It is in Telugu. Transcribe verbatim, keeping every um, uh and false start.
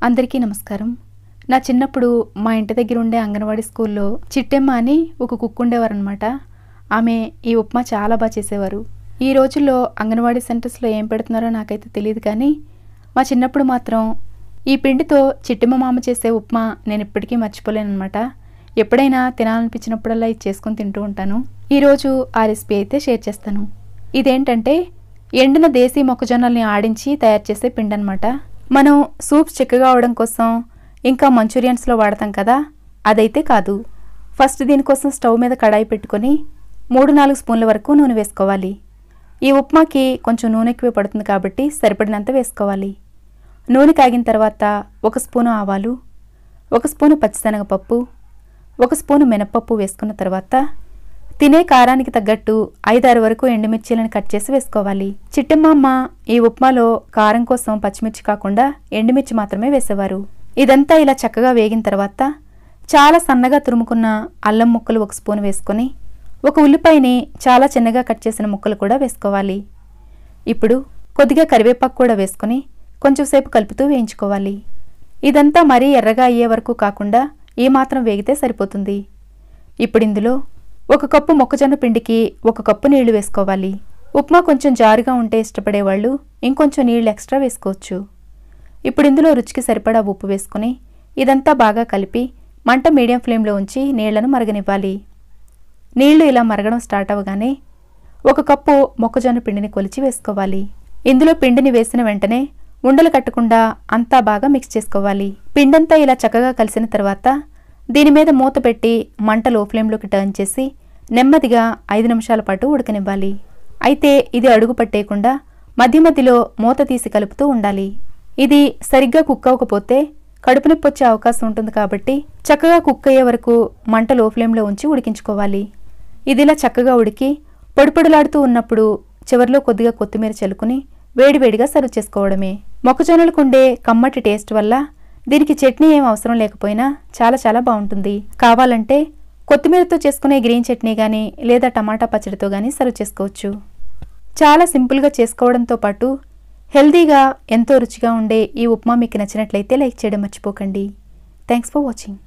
అందరికీ నమస్కారం. నా చిన్నప్పుడు మా ఇంటి దగ్గర ఉండే అంగన్వాడీ స్కూల్లో చిట్టెమ్మ అని ఒక కుక్ ఉండేవారనమాట. ఆమె ఈ ఉప్మా చాలా బాగా చేసేవారు. ఈ రోజుల్లో అంగన్వాడీ సెంటర్స్లో ఏం పెడుతున్నారో నాకైతే తెలియదు, కానీ మా చిన్నప్పుడు మాత్రం ఈ పిండితో చిట్టెమ్మ మామ చేసే ఉప్మా నేను ఇప్పటికీ మర్చిపోలేనమాట. ఎప్పుడైనా తినాలనిపించినప్పుడల్లా ఇది చేసుకుని తింటూ ఉంటాను. ఈరోజు ఆ రెసిపీ అయితే షేర్ చేస్తాను. ఇదేంటంటే ఎండిన దేశీ మొక్కజొన్నల్ని ఆడించి తయారు చేసే పిండి అనమాట. మనం సూప్స్ చిక్కగా అవడం కోసం ఇంకా మంచూరియన్స్లో వాడతాం కదా, అదైతే కాదు. ఫస్ట్ దీనికోసం స్టవ్ మీద కడాయి పెట్టుకొని మూడు నాలుగు స్పూన్ల వరకు నూనె వేసుకోవాలి. ఈ ఉప్మాకి కొంచెం నూనె ఎక్కువ పడుతుంది కాబట్టి సరిపడినంత వేసుకోవాలి. నూనె కాగిన తర్వాత ఒక స్పూను ఆవాలు, ఒక స్పూను పచ్చిశనగపప్పు, ఒక స్పూను మినప్పప్పు వేసుకున్న తర్వాత తినే కారానికి తగ్గట్టు ఐదారు వరకు ఎండుమిర్చీలను కట్ చేసి వేసుకోవాలి. చిట్టెమ్మ అమ్మ ఈ ఉప్మాలో కారం కోసం పచ్చిమిర్చి కాకుండా ఎండుమిర్చి మాత్రమే వేసేవారు. ఇదంతా ఇలా చక్కగా వేగిన తర్వాత చాలా సన్నగా తురుముకున్న అల్లం ముక్కలు ఒక స్పూన్ వేసుకొని ఒక ఉల్లిపాయని చాలా చిన్నగా కట్ చేసిన ముక్కలు కూడా వేసుకోవాలి. ఇప్పుడు కొద్దిగా కరివేపాకు కూడా వేసుకొని కొంచెం సేపు కలుపుతూ వేయించుకోవాలి. ఇదంతా మరీ ఎర్రగా అయ్యే వరకు కాకుండా ఈ మాత్రం వేగితే సరిపోతుంది. ఇప్పుడు ఇందులో ఒక కప్పు మొక్కజొన్న పిండికి ఒక కప్పు నీళ్లు వేసుకోవాలి. ఉప్మా కొంచెం జారుగా ఉంటే ఇష్టపడేవాళ్ళు ఇంకొంచెం నీళ్లు ఎక్స్ట్రా వేసుకోవచ్చు. ఇప్పుడు ఇందులో రుచికి సరిపడా ఉప్పు వేసుకుని ఇదంతా బాగా కలిపి మంట మీడియం ఫ్లేమ్లో ఉంచి నీళ్లను మరగనివ్వాలి. నీళ్లు ఇలా మరగడం స్టార్ట్ అవ్వగానే ఒక కప్పు మొక్కజొన్న పిండిని కొలిచి వేసుకోవాలి. ఇందులో పిండిని వేసిన వెంటనే ఉండలు కట్టకుండా అంతా బాగా మిక్స్ చేసుకోవాలి. పిండంతా ఇలా చక్కగా కలిసిన తర్వాత దీని మీద మూత పెట్టి మంట లో ఫ్లేమ్లోకి టర్న్ చేసి నెమ్మదిగా ఐదు నిమిషాల పాటు ఉడకనివ్వాలి. అయితే ఇది అడుగు పట్టేయకుండా మధ్య మధ్యలో మూత తీసి కలుపుతూ ఉండాలి. ఇది సరిగ్గా కుక్ అవ్వకపోతే కడుపు నొప్పి వచ్చే అవకాశం ఉంటుంది కాబట్టి చక్కగా కుక్ అయ్యే వరకు మంట లో ఫ్లేమ్లో ఉంచి ఉడికించుకోవాలి. ఇదిలా చక్కగా ఉడికి పొడిపొడిలాడుతూ ఉన్నప్పుడు చివరిలో కొద్దిగా కొత్తిమీర చల్లుకుని వేడివేడిగా సర్వ్ చేసుకోవడమే. మొక్కజొన్నలకు ఉండే కమ్మటి టేస్ట్ వల్ల దీనికి చట్నీ ఏం అవసరం లేకపోయినా చాలా చాలా బాగుంటుంది. కావాలంటే కొత్తిమీరతో చేసుకునే గ్రీన్ చట్నీ కానీ లేదా టమాటా పచ్చడితో కానీ సర్వ్ చేసుకోవచ్చు. చాలా సింపుల్గా చేసుకోవడంతో పాటు హెల్దీగా ఎంతో రుచిగా ఉండే ఈ ఉప్మా మీకు నచ్చినట్లయితే లైక్ చేయడం మర్చిపోకండి. Thanks for watching.